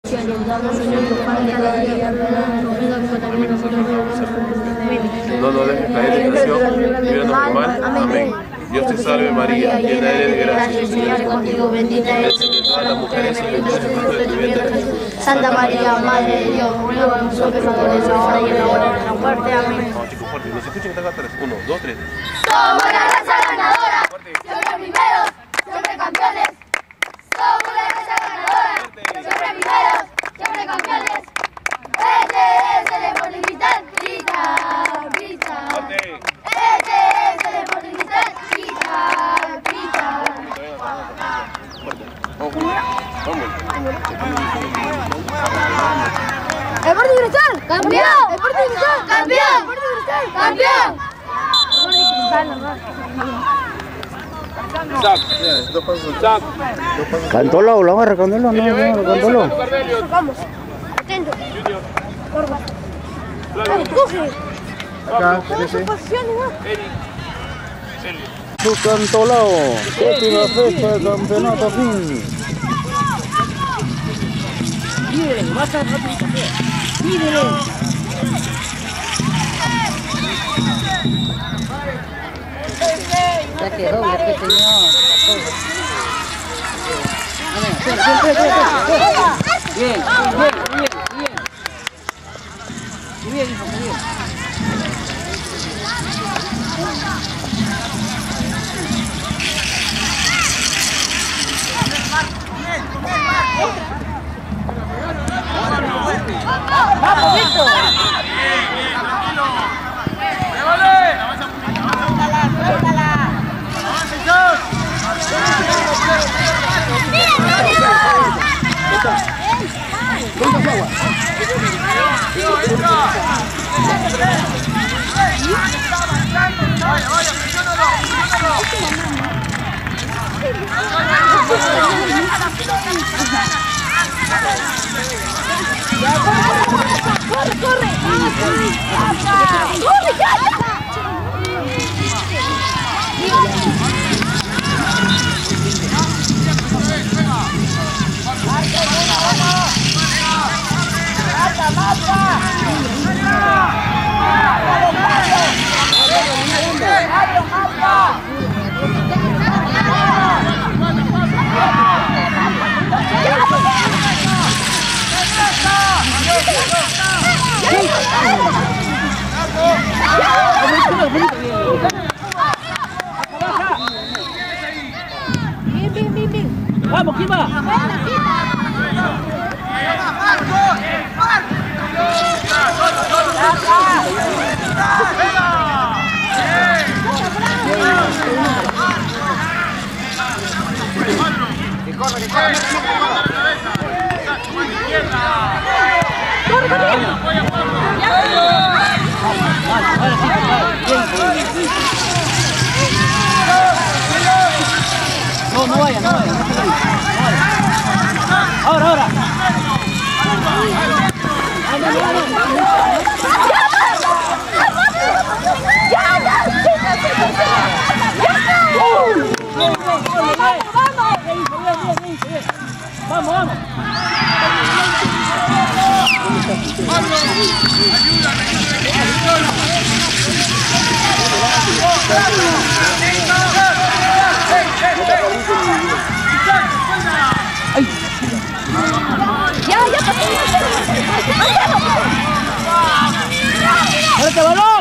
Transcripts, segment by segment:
No nos dejes caer en tentación, líbranos del mal. Amén. Dios te salve María, llena eres de gracia, el Señor es contigo, bendita eres entre todas las mujeres y bendito es el fruto de tu vientre Jesús. Santa María, Madre de Dios, ruega por nosotros pecadores, ahora y en la hora de nuestra muerte. Amén. Vamos chicos, fuerte, nos escuchen estas atrás. 1, 2, 3. Somos la raza ganadora, siempre primeros, siempre campeones. Somos la raza ganadora, siempre primeros, siempre campeones. Este es el deporte cristal, grita, grita. Este es el deporte cristal, grita, grita. ¡El deporte cristal! ¡Campeón! ¡El deporte cristal! ¡Campeón! ¡El deporte cristal! ¡Campeón! Cántalo, lo agarra, cántalo, no, cántalo. Vamos. Atento. Coge. Acá, sí. Su Cantolao, séptima fecha del campeonato fin. Líderes, más rápido. Líderes. Ya quedó, ya que señor. Bien, bien, hijo, muy bien. ¡Vamos, Víctor! ¡Corre, corre! ¡Corre, Bien. ¡Vamos, ¿quién va? No vaya. Ahora. Vamos. Ya pasó. ¡Este balón!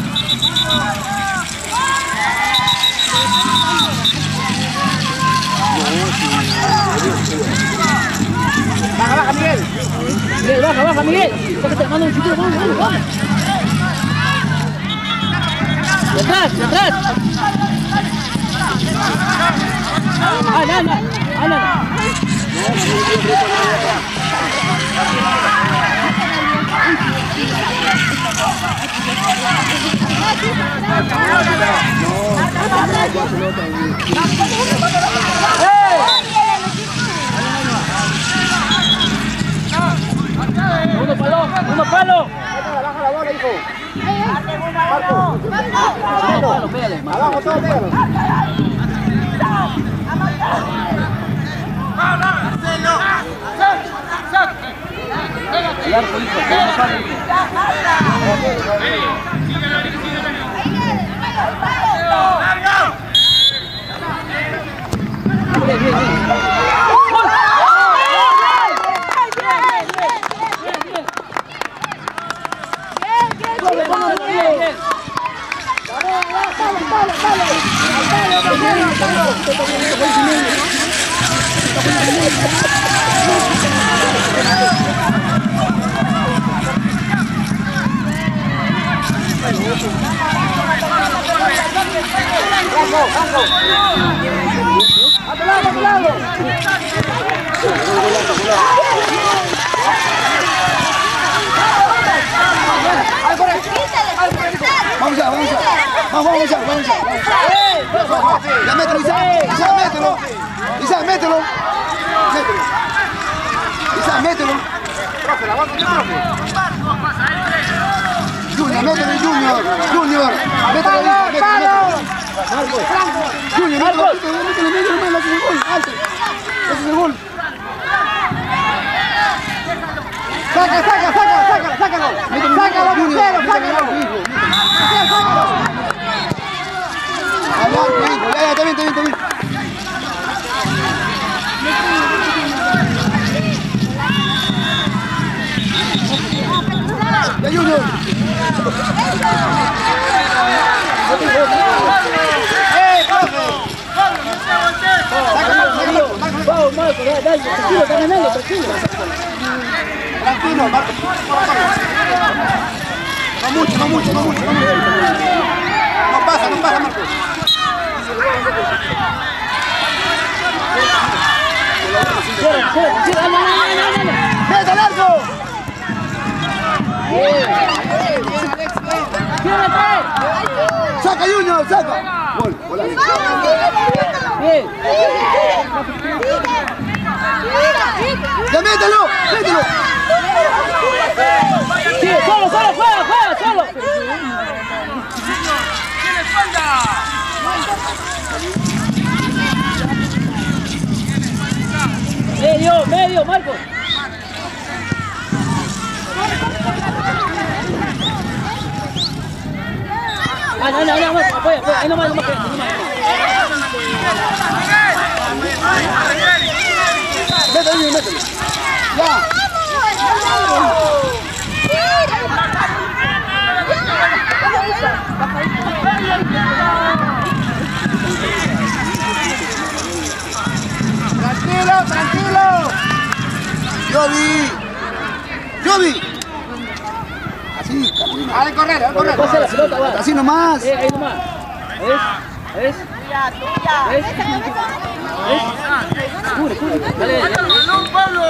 Baja, Miguel. Baja, Miguel. Sácate la mano del chiquito, vamos. De atrás. Anda. Uno palo. Baja la bola, hijo. Abajo todo, pégalo. Marcelo. Ya mételo, Isaac, mételo. Isaac, mételo. Isaac, mételo. Junior, mételo, Junior. Junior, mételo, Junior, mételo, ese es el gol. Sácalo, ya, está bien. Ya, Junior. Vamos, Marco, dale, tranquilo. Tranquilo, Marco. No mucho. No pasa, Marco. ¡Meta al arco! ¡Saca, Junior! ¡Saca! Gol, golazo. Bien. ¡Ya mételo! Sí, solo, juega, solo. ¡Tiene espalda! Medio, Marco. No, apoya, ahí nomás. Mételo. Ya. Tranquilo. Jovi. Así, camina. Dale, correr. Pasa la pelota, va. Así nomás. Ahí nomás. ¿Ves? Cubre. Dale. ¡Balón, Pablo!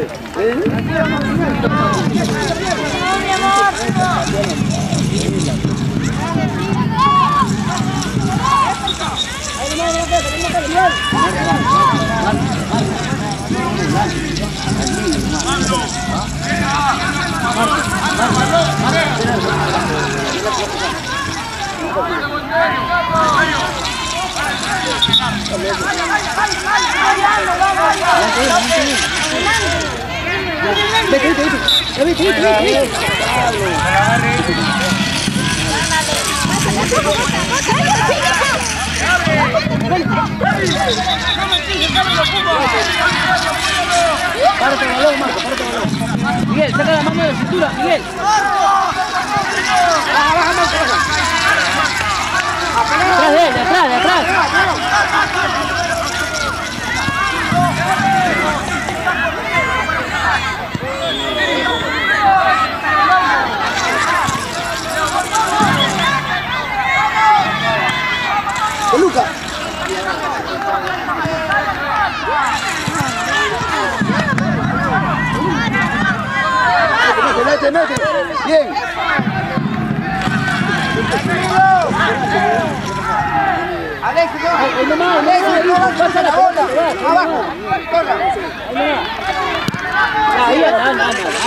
Párate el balón, Marco, Miguel, saca la mano de la cintura, Miguel. Atrás de él, de atrás. Luca. Mete. Bien. Alex, pasa la bola. Abajo. Ahí, anda.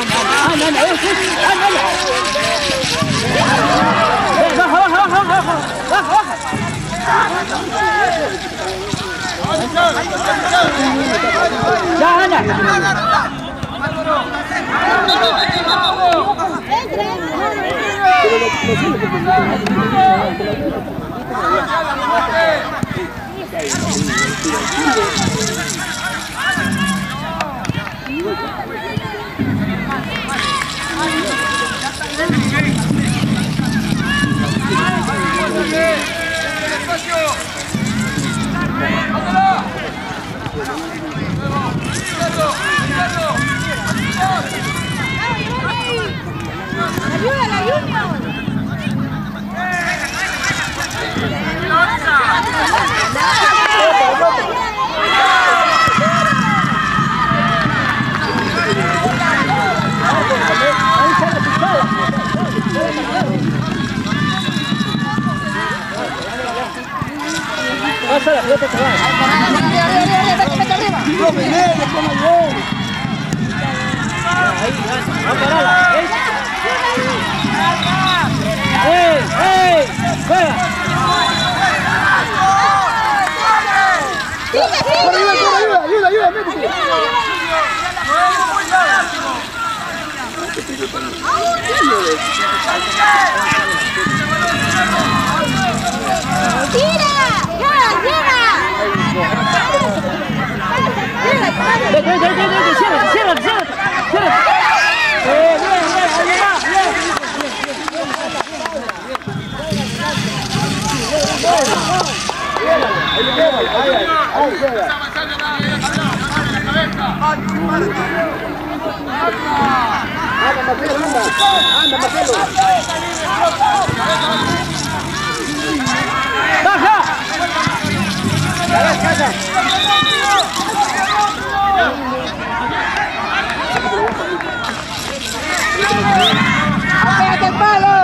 Baja. Ya, Ana. Pasa la pelota, te va. Ahí, va a pararla. ¡Ey! ¡Juega! Ayuda, métete. ¡Cierra! Anda, Marcelo. ¡Baja! ¡Casa! ¡Apégate el palo!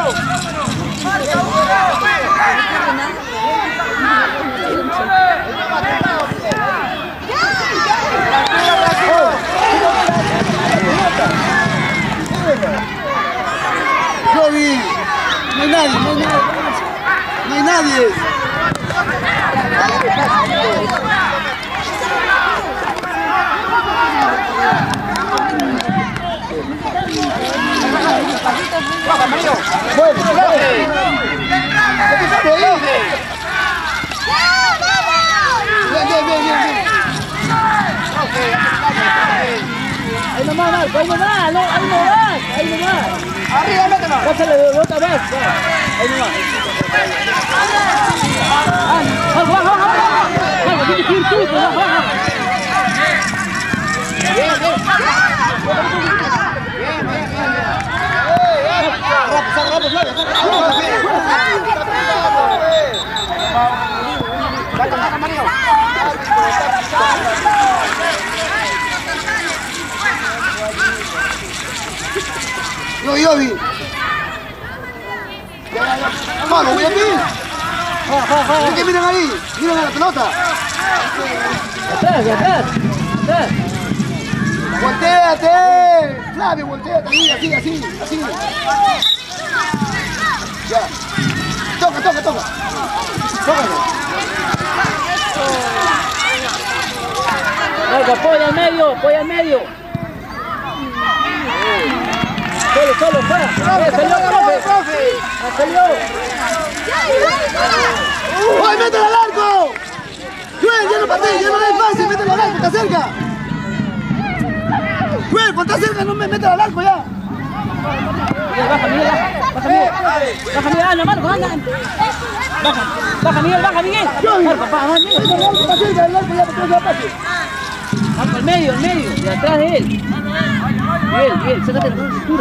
Jovi, no hay nadie. Ahí nomás, Marco, ahí nomás. Arriba, mételo. Pásale otra vez. Ahí nomás. Baja. Tienes que ir tú, baja. Bien. Saca, Mario. Yobi. Vamos, voy a ti. ¿Qué miran ahí? Miran a la pelota. Atrás. Voltéate. Flavio, voltéate. Así. Ya. Toca. Tócalo. Marco, apoya al medio. Solo, fuera. Salió, profe. Salió. ¡Uy, mételo al arco! ¡Juel, ya no patees, ya no es fácil! ¡Mételo al arco, está cerca! ¡Juel, cuando está cerca, no me mételo al arco ya! Baja, Miguel. Anda, Marco, anda. Baja, Miguel. Marco, Miguel. Está cerca del arco ya, porque ya pase. Marco, al medio, de atrás de él. Miguel, sácate la cintura.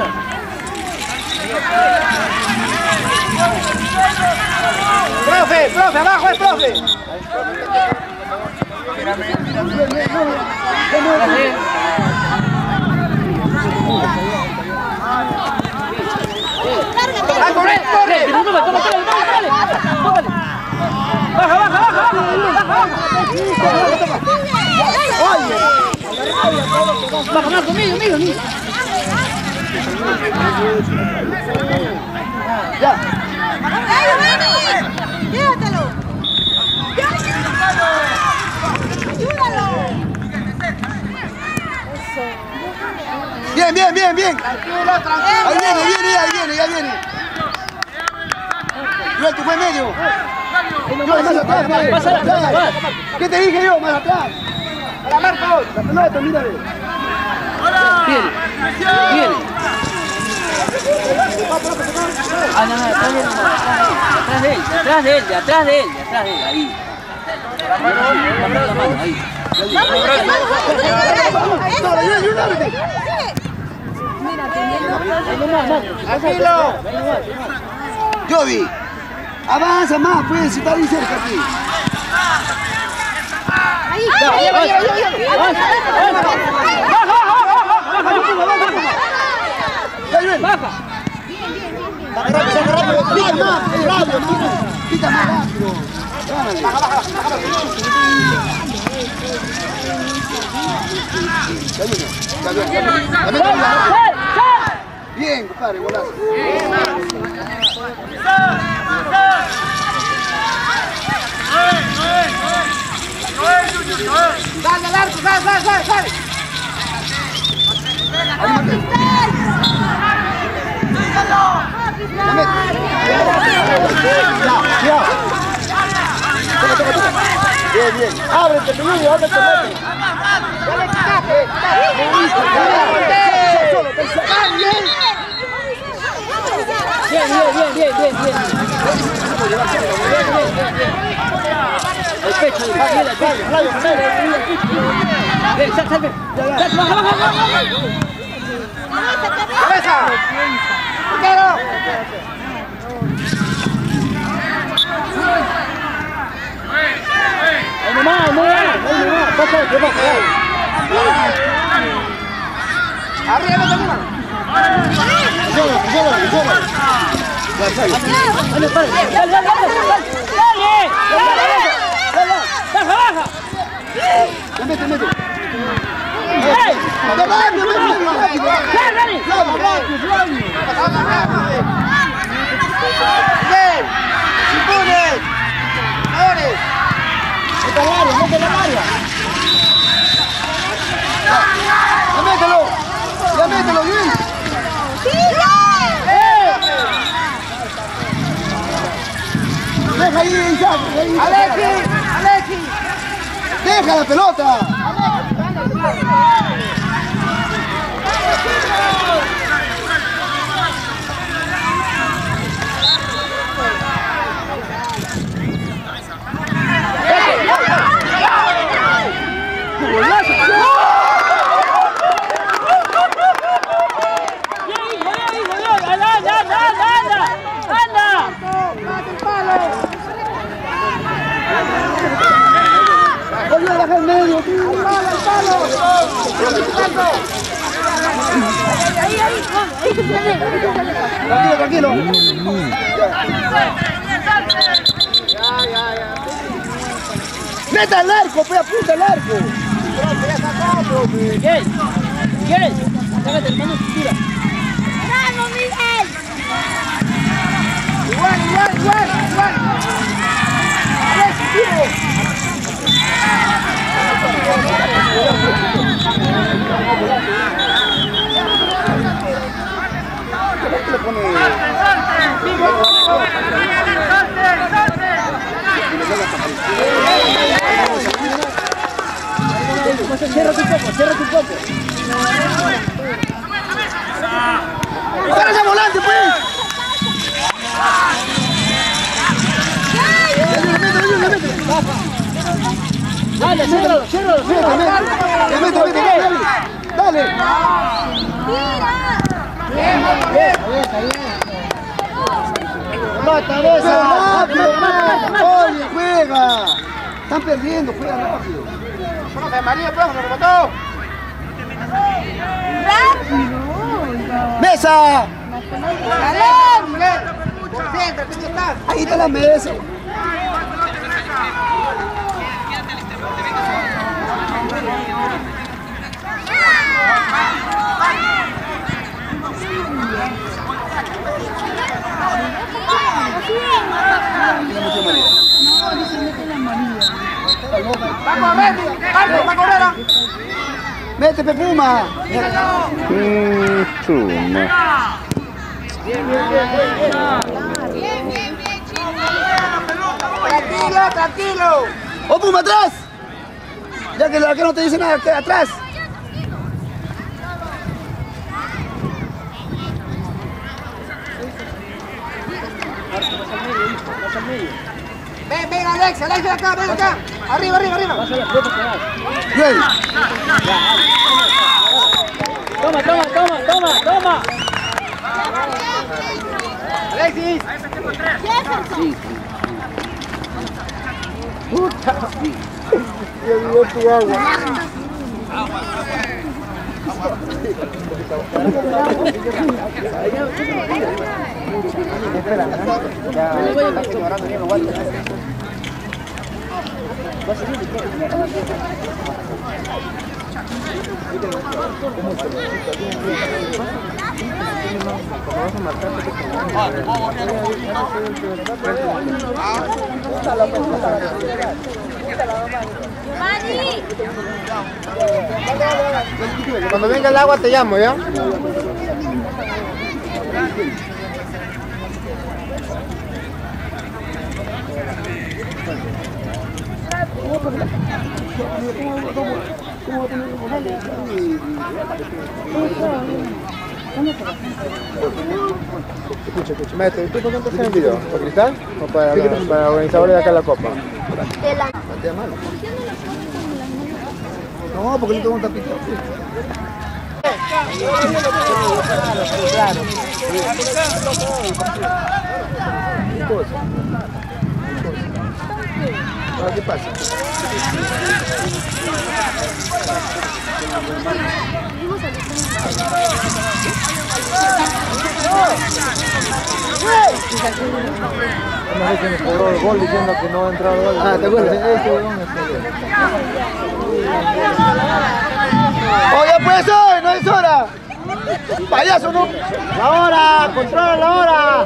Profe, abajo es profe. ¡Corre! Baja. Baja, Marco, mío. Ya. ¡Llévatelo! ¡Ayúdalo! Bien. Ahí viene. Joel, tú fue en medio. Joel, más atrás, más atrás. ¿Qué te dije yo? Más atrás. Para Marcos. La pelota, mírale. Viene. Ah, no, atrás de él, de atrás de él, ahí. La mano, ahí. Tranquilo. Jovi, avanza más, pues, si está ahí cerca aquí. Baja. Pica más rápido. Bien, compadre, golazo. Dale al arco, sale. Bien. Ábrete, Peñuelo, ábrete. Bien. El pecho, salve. ¡Cabeza! ¡Portero! Ahí nomás. Pasa, arriba. Baja. La mete. Ya mételo, bien. Deja ahí, Isaac. Alexi. Deja la pelota. El medio, tío. ¡Al palo! Tranquilo. Ya. ¡Meta al arco, pe! ¡Apunta al arco! Miguel, sácate el mano de cintura. ¡Vamos, Miguel! Igual. Cierra tu poco. ¡Para ese volante, pues! Dale, ciérralo. Dale. Bien. Mata, oye, juega. Están perdiendo, juega rápido. María, pues, nos remató. ¡Mesa! Ahí está la mesa. Va a correr. Mete, Pepuma. Chuma. Bien, chico. ya, tranquilo. ¡O Puma, atrás! Ya que el arquero no te dice nada, queda atrás. Ven, Alex acá, ven acá. Arriba. Bien. Toma. Alexis. Sí. Puta. Me olvidó tu agua. Cuando venga el agua te llamo, ¿ya? Escucha, maestro, ¿y tú por qué estás en el video? ¿Para Cristal o para organizadores de acá la Copa? ¿Patea mal? No, porque le tengo un tapito. Claro. ¿Qué pasa? Una vez que me cobró el gol diciendo que no ha entrado el gol. Ah, ¿te acuerdas? Oye, pues hoy, no es hora. Payaso, ¿no? La hora, controla la hora.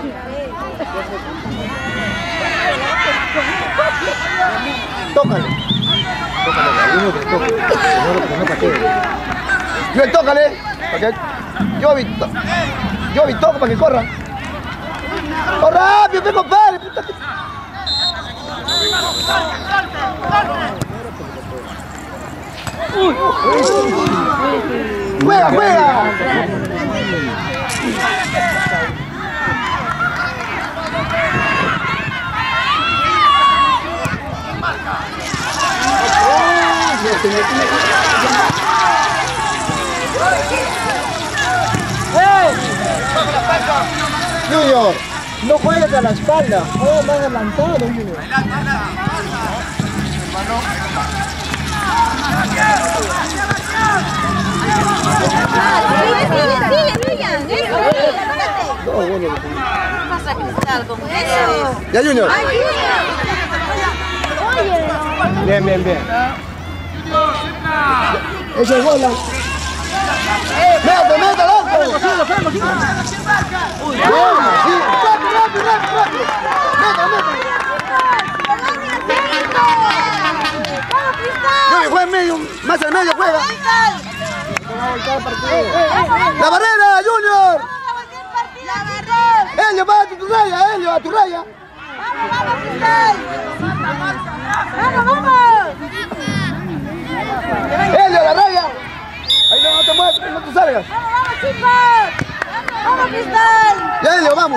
Tócale. Yo tócale. Yo toco para que corra. ¡Oh, rápido, ven, compadre! ¡Juega! Junior, no juegues a la espalda, juega más adelantado, Junior. Pasa Cristal con eso. Ya, Junior. Bien. Eso es bola. ¡Mete, loco! ¡Uy, rápido! ¡Mete! Juega en medio, más al medio juega. ¡La barrera, Junior! ¡Helio, va a tu raya, Helio, a tu raya! ¡Vamos! ¡Helio, la raya! Ahí no te mueves, no te salgas. ¡Vamos, chicos! ¡Vamos, Cristal! Ya, Helio, vamos.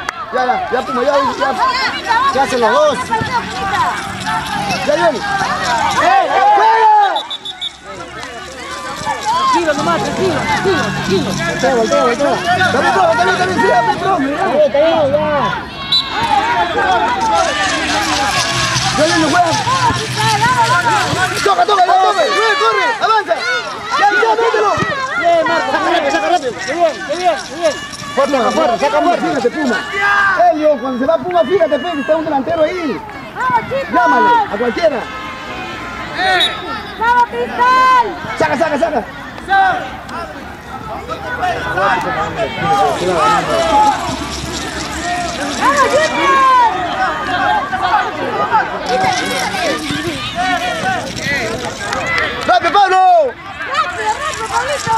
Ya hacen los dos. Ya, Helio. ¡Juega! Tranquilo nomás, tranquilo. Voltea. También, sí, Ya, Helio, juega. Toca, corre, avanza. Ya, mételo. Bien, Marco, saca rápido. Qué bien. Fuerte, saca fuerte, fíjate, Puma. Helio, cuando se va Puma, fíjate, que está un delantero ahí. ¡Vamos, chicos! Llámale, a cualquiera. ¡Vamos, Cristal! Saca. ¡Vamos, Junior! ¡Rápido, Pablo! ¡Rápido, Pablito!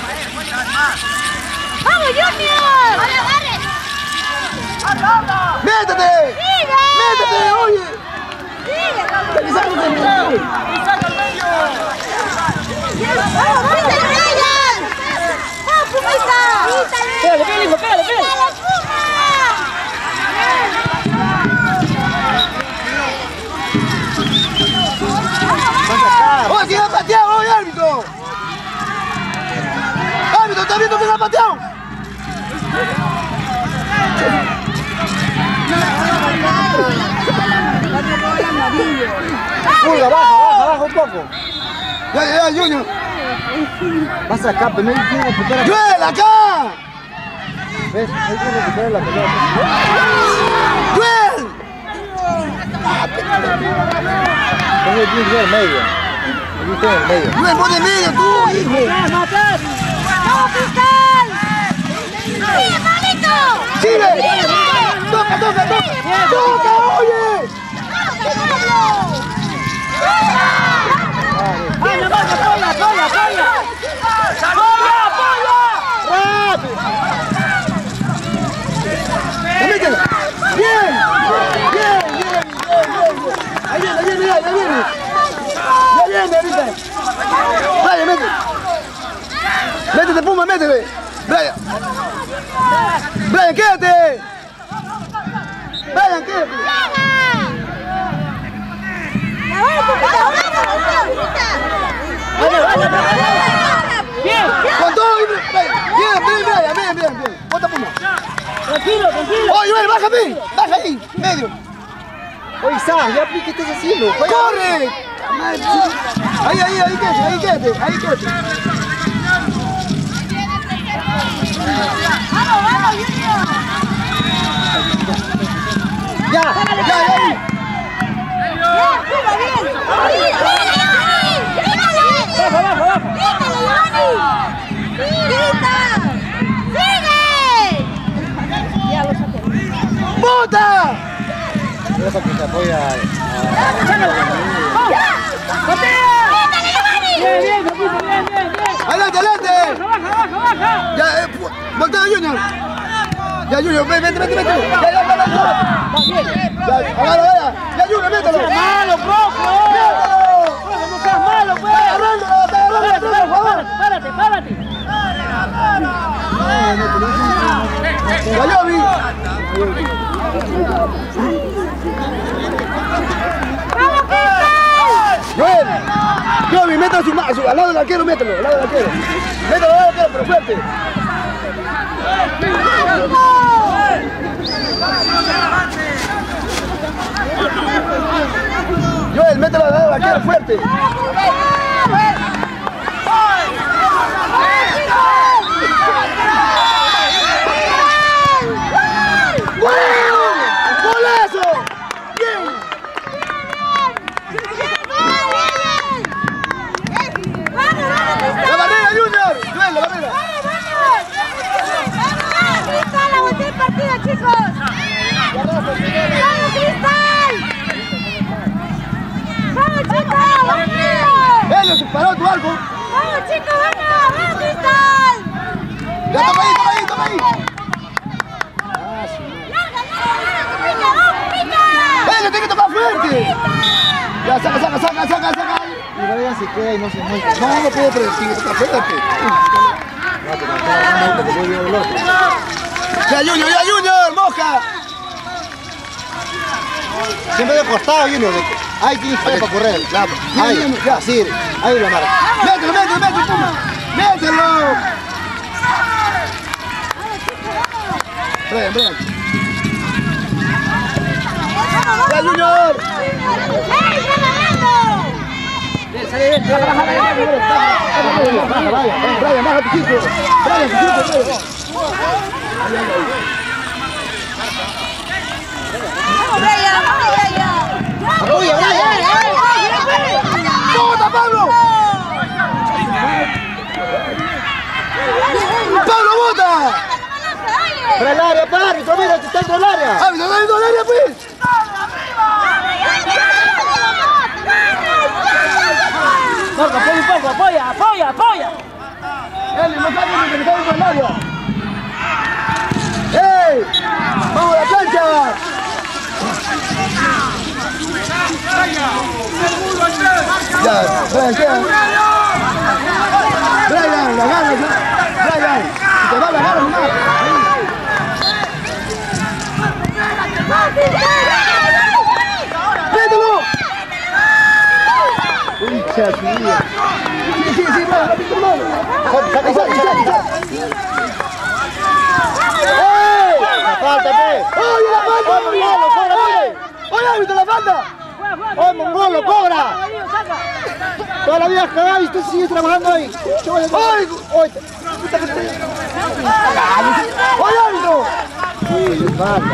¡Vamos, Junior! ¡Agarre! ¡Bien! ¡Métete! ¡Métete, oye! Pégale, pégale, hijo, pégale, pégale. ¡Oh, si ha pateado, oye, árbitro! ¡Árbitro, está viendo que se ha pateado! Pulga, baja un poco. Ya, Junior. Vas acá, pero no hay que recuperar. ¡Joel, acá! ¿Ves? Hay que recuperar la pelota. ¡Joel! Tengo que ir en medio. Aquí estoy en medio. ¡Joel, pon en medio tú, hijo! ¡Vamos, Cristal! ¡Sí, manito! ¡Sigue! ¡Toca, toca, toca! ¡Toca, oye! ¡Vaya, vaya, apoya, apoya, apoya! ¡Apoya, apoya! ¡Rápido! ¡Métela! ¡Bien! ¡Bien, bien, bien! ¡Ahí viene, ahí viene, ahí viene! ¡Ya viene ahorita! ¡Brian, métete! ¡Métete, Puma, métete! ¡Brian! ¡Brian, quédate! ¡Brian, quédate! ¡Bien! ¡Con todo! ¡Bien, bien! ¡Bota, Puma! Tranquilo, tranquilo. ¡Oye, Joel, baja ahí! ¡Medio! Oye, Sam, ya ¿qué estás haciendo? ¡Corre! Ahí quédate. ¡Vamos, Junior! Ya. ¡Bota! Eso que te apoya. Bien, bien. ¡Adelante! Baja. Ya, voltea, Junior. Ya, Junior, vente. Ya, agarra. Ya, Junior, mételo. ¡Malo, profe! ¡No seas malo, pues! Está agarrando, por favor. ¡Párate! Ya, Yobi. Joel, Yobi, mételo al lado del arquero, mételo, al lado del arquero. Mételo al lado del arquero, pero fuerte. Joel, mételo al lado del arquero, fuerte. ¡Golazo! ¡Bien! ¡La barrera, Junior! ¡Joel, la barrera! ¡Cristal, aguanté el partido, chicos! ¡Vamos, Cristal! ¡Vamos, chicos! ¡Vamos! ¡Ellos, paró tu arco! ¡Vamos, chicos! ¡Vamos, Cristal! ¡Ya, toma ahí! ¡Ellos, tiene que tocar fuerte! Ya, saca. Y Brian se queda y no se muestra. No puedo predecir, toca fuerte. ¡Ya, Junior! ¡Moja! Siempre de costado, Junior. Ahí tienes para correr. Claro. Ahí, así. Ahí la marca. ¡Mételo, Puma! ¡Mételo! Brian. ¡Ya, Junior! ¡Ey, está ganando! Brian, baja tu chico. Apoya, Brian. ¡Bota, Pablo! ¡Pablo, bota! Para el área, para, mira, está dentro del área. ¡Árbitro, está dentro del área, pues! Marco, apoya un poco, apoya. ¡Eli, no saques que está dentro del área! ¡Ey! ¡Vamos a la cancha! ya. Si te va a la gana, nomás. ¡Mételo! ¡Hincha tu vida! Sí, La falta, pe. ¡Oye, la falta! ¡Mongolo, cobra, pe! ¡Oye, árbitro, la falta! ¡Oye, Mongolo, cobra! Toda la vida has cagado y tú sigues trabajando ahí. ¡Oye! ¡Oye! ¡Oye, árbitro! Sí, falta,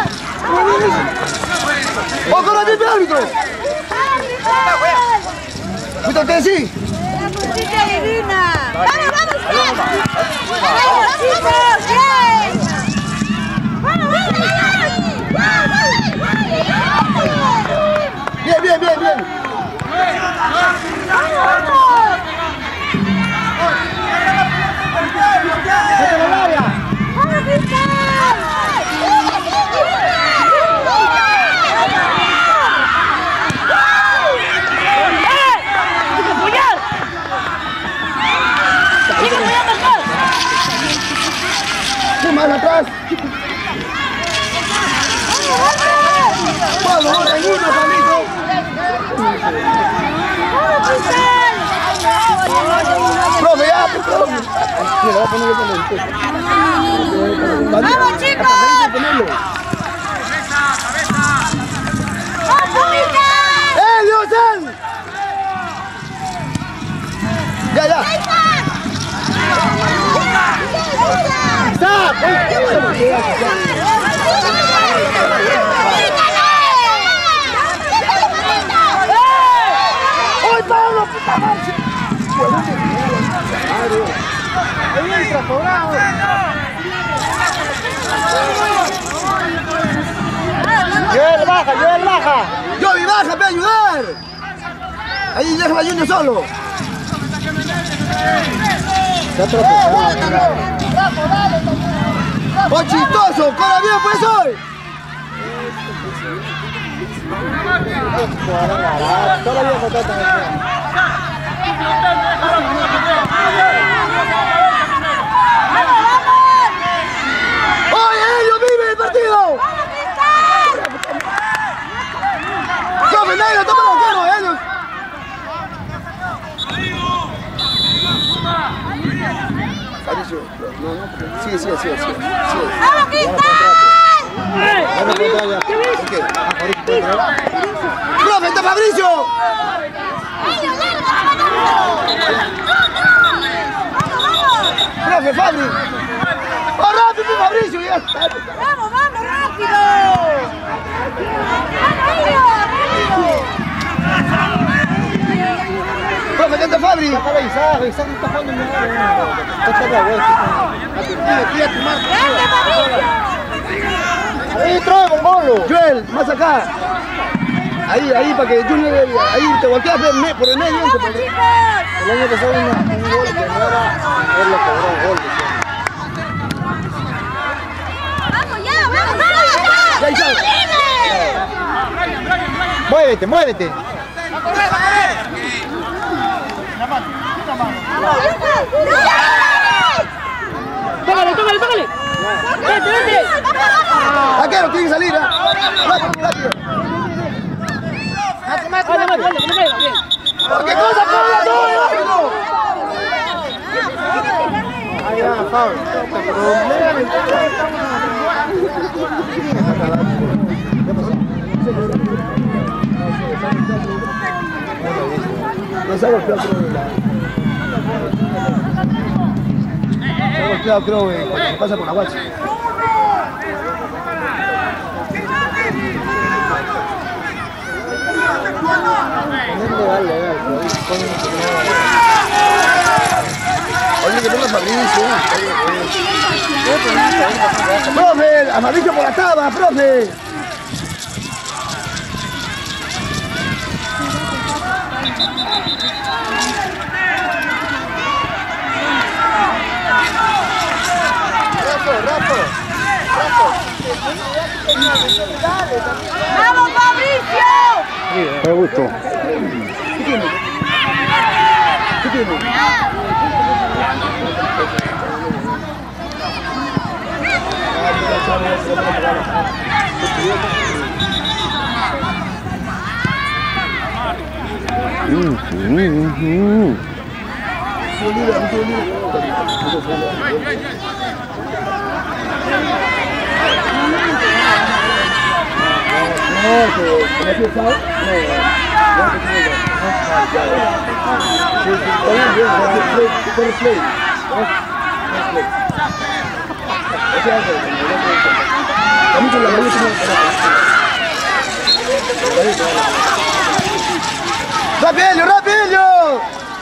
¡Oh, corre aquí, árbitro! ¡Árbitro, te sí! ¡Chica divina! ¡Vamos, vamos! ¡Vamos, chicos! ¡Bien! ¡Vamos, Bien, bien, bien, bien. vamos! ¡Mételo al área! ¡Vamos, Cristal! Más atrás. Vamos, tranquilo, Pablito. Profe, ya, profe. Me lo voy a poner yo con el peso. ¡Vamos, chicos! ¡Diosan! Ya, ya. ¡Oye, Pablo, puta madre! ¡Ahí entra, cobrado! ¡Joel, baja, Joel, baja! ¡Yobi, baja, ve a ayudar! Ahí deja a Junior solo. ¡Oh, chistoso! ¡Corre bien, pues, hoy! Todavía se trata. ¡Oye, Helio, vive el partido! ¡Profe, negro, toma los dedos, Helio! Fabricio, no, sigue. ¡Vamos, Cristal! ¡Profe, está Fabricio! ¡Profe, Fabri! ¡Oh, rápido, Fabricio! Ya está. ¡Vamos, vamos, rápido! ¡Rápido! ¡Profe, ¿qué está Fabri? Está revisado, no está jugando en Está la vuelta. Tira tu marca. ¡Grande, Fabricio! Ahí, trae, Mongolo. Joel, más acá. Ahí, para que Junior, ahí te volteas por el medio. ¡Vamos, chicos! El año pasado un gol que no era, él lo cobró un gol. ¡Vamos ya, vamos! Ya, ya. Muévete, muévete. ¡Tócale, tócale, tócale! ¡Vete, vete! Vaquero, tiene que salir, ¿eh? Rápido. Vale, que me caiga, bien. ¿Qué cosa corre todo, rápido? Ahí va, Pablo. No se ha golpeado, creo, cuando pasa por la guacha. Oye, que ponga Fabricio. Profe, a Fabricio por la taba, profe. ¡Vamos, Fabricio! Me gustó. ¿Qué tiene? ¡Rápido, rápido!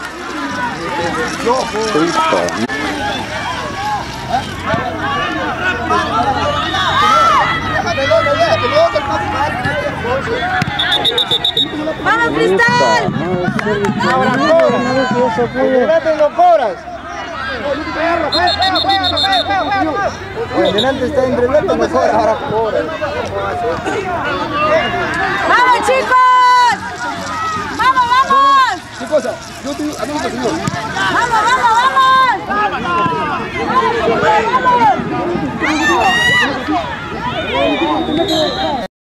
¡Vamos, Cristal! Ahora cobras. No cobras. Delante está en relato, mejor ahora cobra. ¡Vamos, chicos! ¡Vamos, vamos! ¿Qué cosa? Yo te digo, a mí me señor. ¡Vamos, vamos, vamos! ¡Vamos, vamos!